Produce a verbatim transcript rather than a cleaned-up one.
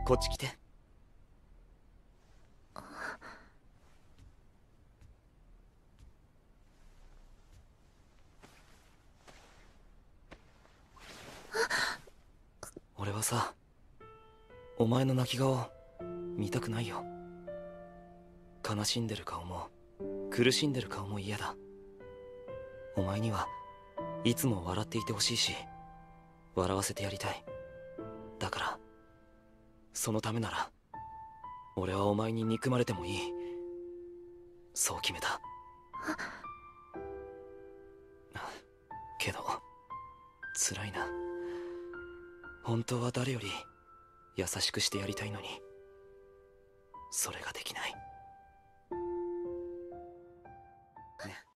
こっち来て。俺はさ、お前の泣き顔見たくないよ。悲しんでる顔も苦しんでる顔も嫌だ。お前にはいつも笑っていてほしいし、笑わせてやりたい。だからそのためなら俺はお前に憎まれてもいい、そう決めた。けど辛いな。本当は誰より優しくしてやりたいのに、それができない。ね。